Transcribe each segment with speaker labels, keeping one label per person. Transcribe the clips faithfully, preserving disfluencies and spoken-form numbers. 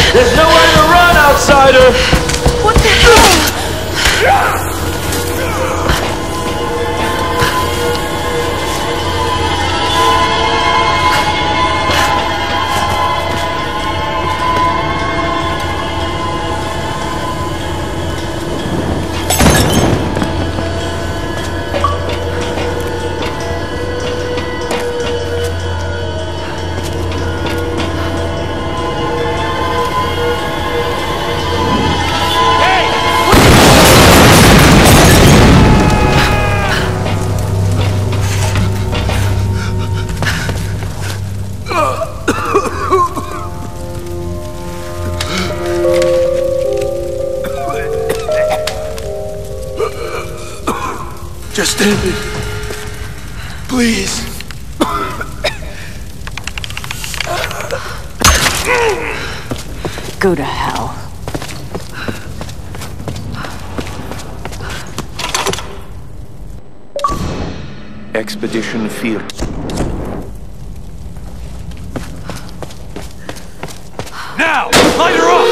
Speaker 1: There's nowhere to run, outsider!
Speaker 2: What the hell?
Speaker 3: Just end it. Please.
Speaker 2: Go to hell.
Speaker 4: Expedition Field.
Speaker 1: Now! Light her up!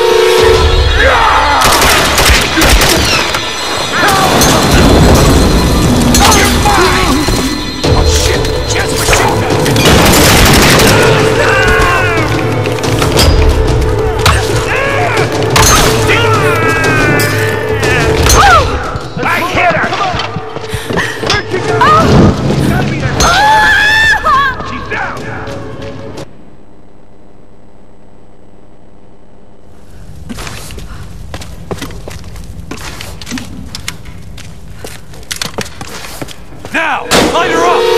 Speaker 1: Now! Light her up!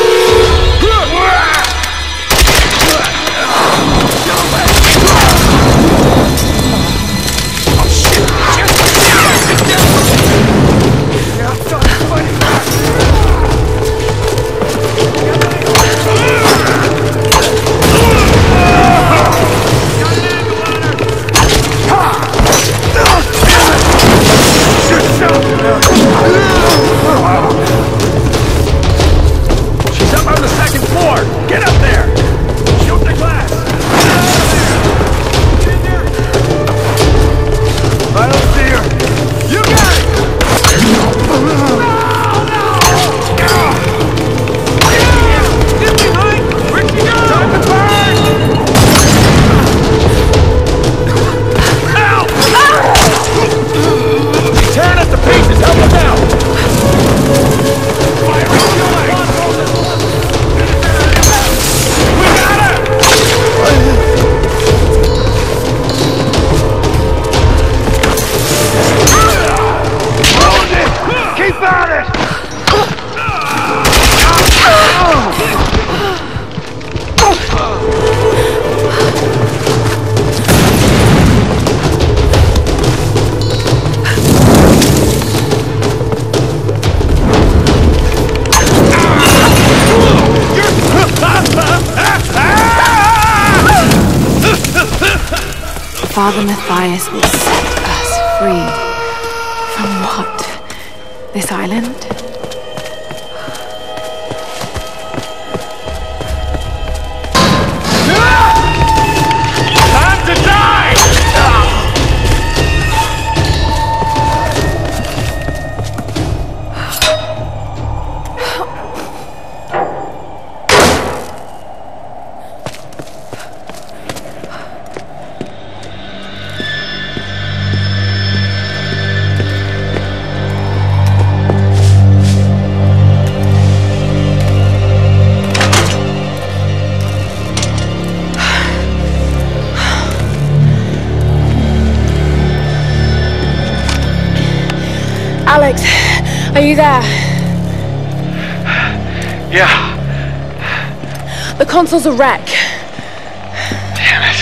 Speaker 1: She's up on the second floor! Get up there! Shoot the glass! I don't see her! You got it! No! No! Get behind! Where'd she go? Time to burn! Help! She's tearing us to pieces! Help us out! Keep at it!
Speaker 2: Father Matthias will set us free. From what? This island?
Speaker 1: Time to die!
Speaker 2: Alex, are you there?
Speaker 5: Yeah.
Speaker 2: The console's a wreck.
Speaker 5: Damn it.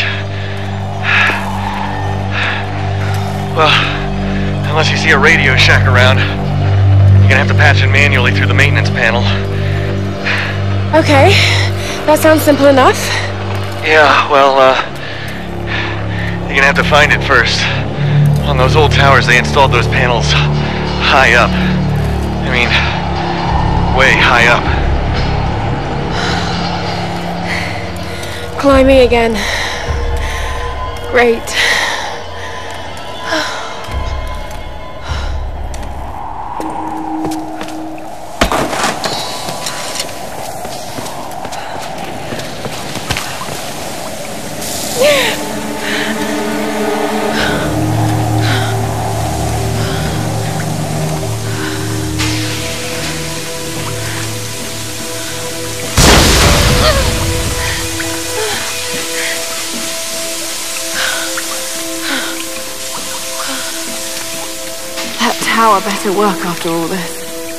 Speaker 5: Well, unless you see a Radio Shack around, you're gonna have to patch it manually through the maintenance panel.
Speaker 2: Okay, that sounds simple enough.
Speaker 5: Yeah, well, uh, you're gonna have to find it first. On those old towers, they installed those panels high up. I mean, way high up.
Speaker 2: Climbing again. Great. tower better work after all this.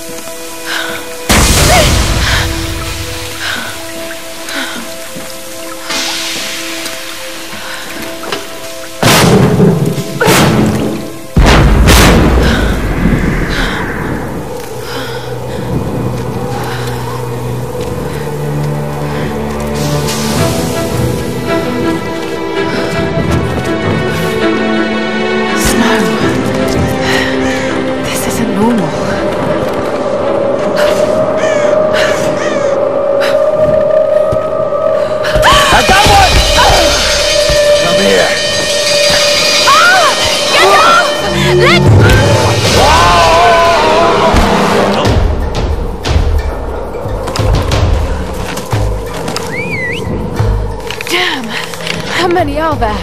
Speaker 2: How many are there?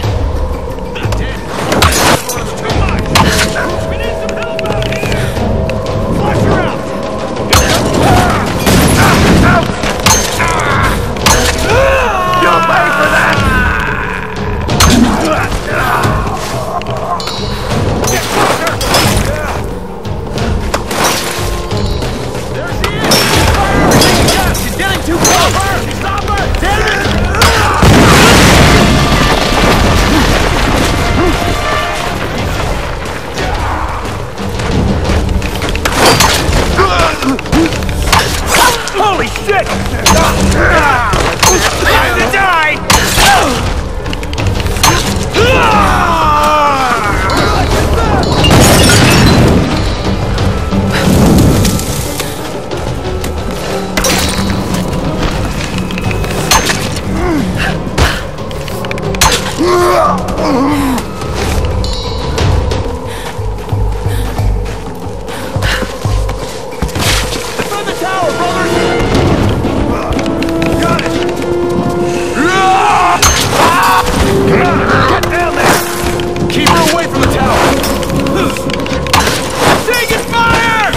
Speaker 1: Holy shit! Time to die! Defend the tower, brothers! Got it! Get down there! Keep her away from the tower! Taking fire!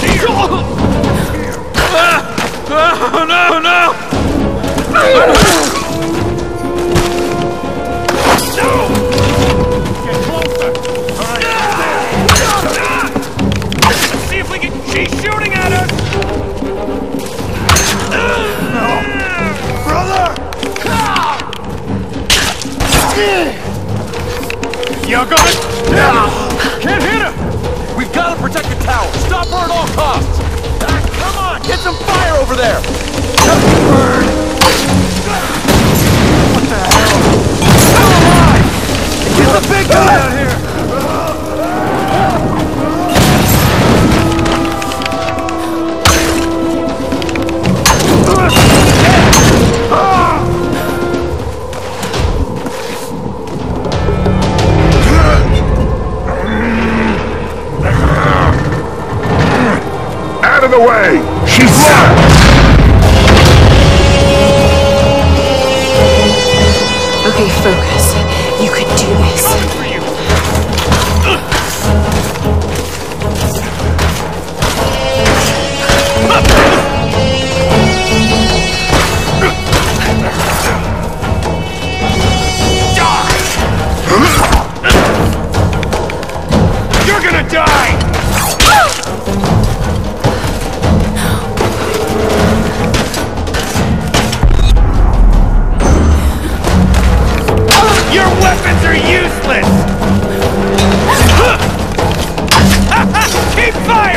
Speaker 1: Oh, no, no! Get closer! All right, let's see if we can... She's shooting at us! No! Brother! You're gonna... Can't hit her! We've got to protect the tower! Stop her at all costs! Ah, come on! Get some fire over there! Burn! What the hell? Still alive! Get the big guy out here!
Speaker 3: Out of the way! She's locked!
Speaker 2: Okay, focus. You can do this.
Speaker 1: You're gonna die! Your weapons are useless! Keep firing!